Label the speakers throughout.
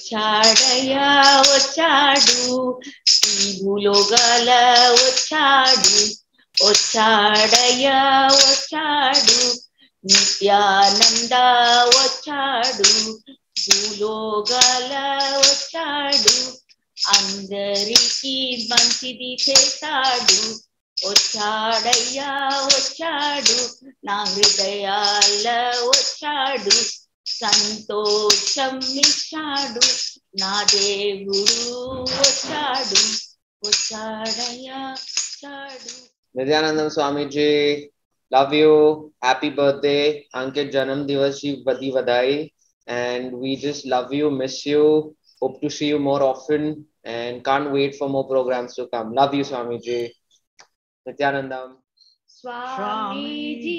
Speaker 1: వచ్చాడయ్యా వచ్చాడు ఈ భూలోకాల వచ్చాడు వచ్చాడయ్యా వచ్చాడు నిత్యానంద వచ్చాడు భూలోకాల వచ్చాడు అందరికీ మంచిది చేస్తాడు వచ్చాడయ్యా వచ్చాడు నా హృదయాల వచ్చాడు సంతోషం ఇచ్చాడు నా దేవుడు వచ్చాడు వచ్చాడయ్యా వచ్చాడు.
Speaker 2: Nityanandam Swami ji, love you, happy birthday, Ankit Janam Divas ki badi badai, and we just love you, miss you, hope to see you more often and can't wait for more programs to come. Love you Swami ji. Nityanandam.
Speaker 1: Swami ji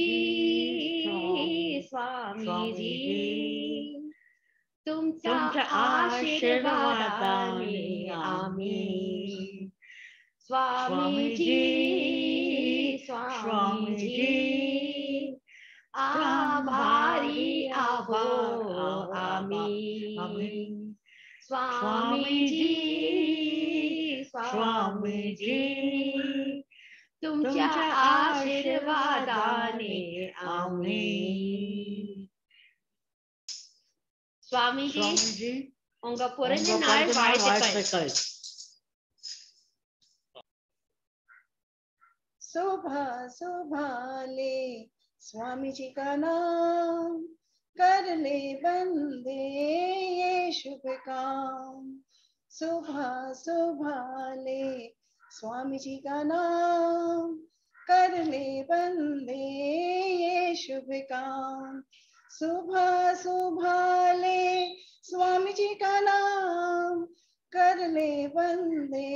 Speaker 1: Swami ji तुमच्या आशीर्वादाने आम्ही स्वामी जी स्वामी जी आभारी आहो आम्ही स्वामी जी स्वामी जी तुमच्या आशीर्वादाने आम्ही. स्वामीजी उंग पुरंज नाळ वाळते
Speaker 3: शोभा शोभाले स्वामी जी का नाम कर ले बंदे ये शुभ काम शोभा शोभाले स्वामी जी का नाम कर ले बंदे ये शुभ काम सुबह सुबह ले स्वामी जी का नाम कर ले बंदे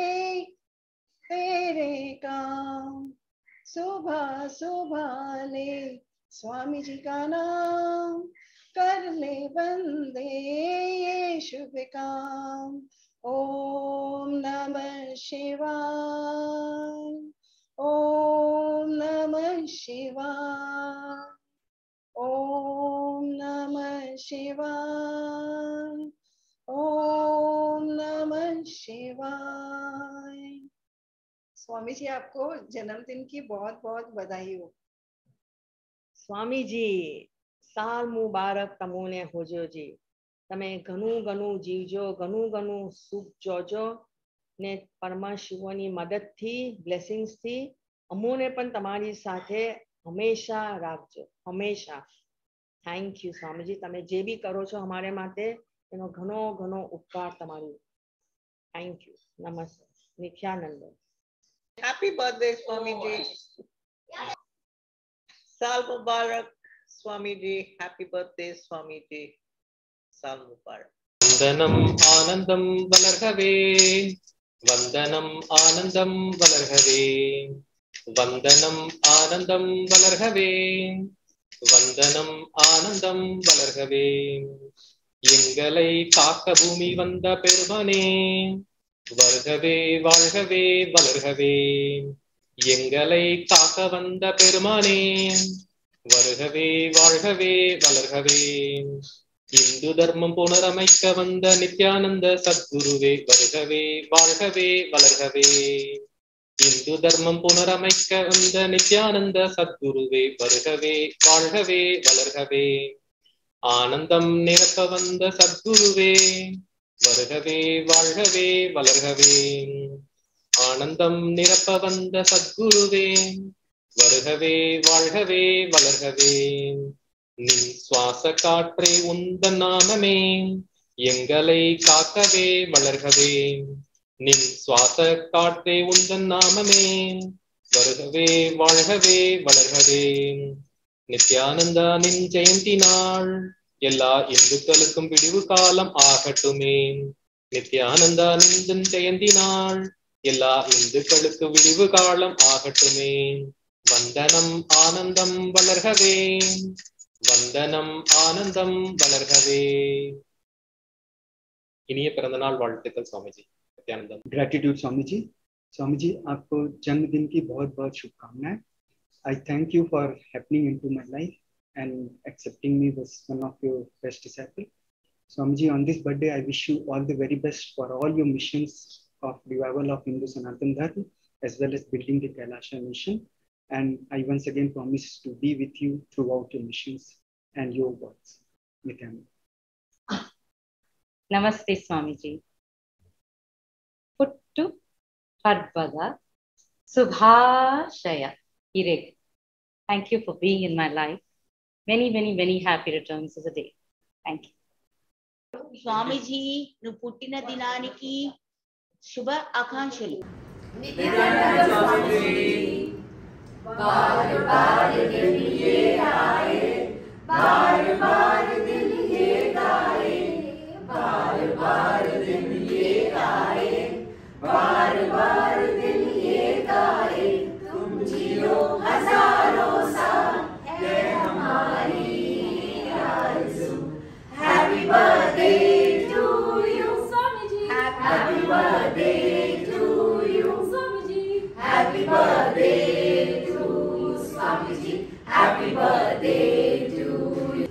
Speaker 3: तेरे काम सुबह सुबह ले स्वामी जी का नाम कर ले बंदे ये शुभ काम. ओम नमः शिवाय ओम नमः शिवाय ओम नमः शिवाय ओम नमः शिवाय. स्वामी जी आपको जन्मदिन की बहुत बहुत बधाई हो.
Speaker 1: स्वामी जी साल मुबारक तमोने होजो जी તમે ઘણું ઘણું જીવજો ઘણું ઘણું સુખ જોજો ને પરમાશિવની મદદથી બ્લેસિંગ્સથી અમોને પણ તમારી સાથે હંમેશા રાખજો હંમેશા. થેન્ક યુ સ્વામીજી તમે જે બી કરો છો અમારે માટે એનો ઘણો ઘણો ઉપકાર તમારી. Thank you. નમસ્તે. નિત્યાનંદ.
Speaker 3: Happy birthday Swami ji. साल मुबारक स्वामी जी. Happy birthday Swami ji. साल मुबारक.
Speaker 2: वंदनम आनंदम वलर्हवे वंदनम आनंदम वलर्हवे वंदनम आनंदम वलर्हवे वंदनम आनंदम वलर्हवे எங்களை காக்க பூமி வந்த பெருமனே வருகவே வாழ்கவே வளர்கவே எங்களை காக்க வந்த பெருமானே வருகவே வாழ்கவே வளர்கவே இந்து தர்மம் புனரமைக்க வந்த நித்யானந்த சத்குருவே வருகவே வாழ்கவே வளர்கவே இந்து தர்மம் புனரமைக்க வந்த நித்யானந்த சத்குருவே வருகவே வாழ்கவே வளர்கவே ஆனந்தம் நிரப்ப வந்த சத்குருவே வருகவே வாழ்கவே வளர்கவே ஆனந்தம் நிரப்ப வந்த சத்குருவே வருகவே வாழ்கவே வளர்கவே நின் சுவாச காற்றே உந்தன் நாமமே எங்களை காக்கவே வளர்கவே நின் சுவாச காற்றே உந்தன் நாமமே வருகவே வாழ்கவே வளர்கவே நித்யானந்தா நின் ஜெயந்தி நாள் எல்லா இந்துக்களுக்கும் விடிவு காலம் ஆகட்டுமே நித்யானந்தா நின் ஜெயந்தி நாள் எல்லா இந்துக்களுக்கு விடிவு காலம் ஆகட்டுமே வந்தனம் ஆனந்தம் வளர்கவே வந்தனம் ஆனந்தம் வளர்கவே. इन्हीं पिறந்தநாள் வாழ்த்துக்கள் स्वामीजी. नित्यानंदम.
Speaker 4: ग्रेटिट्यूड स्वामी जी. स्वामी जी आपको जन्मदिन की बहुत बहुत शुभकामनाएं. I thank you for happening into my life and accepting me as one of your best disciples. Swamiji, on this birthday, I wish you all the very best for all your missions of revival of Hindu Sanatan Dharma, as well as building the Kailasha mission. And I once again promise to be with you throughout your missions and your works. Nityananda.
Speaker 5: Namaste, Swamiji. Puttu Parvada Subhashaya Ireg. Thank you for being in my life. Many, many, many happy returns of the day. Thank you.
Speaker 6: స్వామీజీ నువ్వు పుట్టిన దినానికి శుభ ఆకాంక్షలు.
Speaker 7: बार बार दिन ये आए, बार बार दिन ये गाए, बार बार दिन ये आए, बार बार दिन ये गाए, तुम जियो हजारों साल है हमारी आरज़ू. Happy birthday to you, Swamiji. Happy birthday to you, Swamiji. Happy birthday to Swamiji. Happy birthday to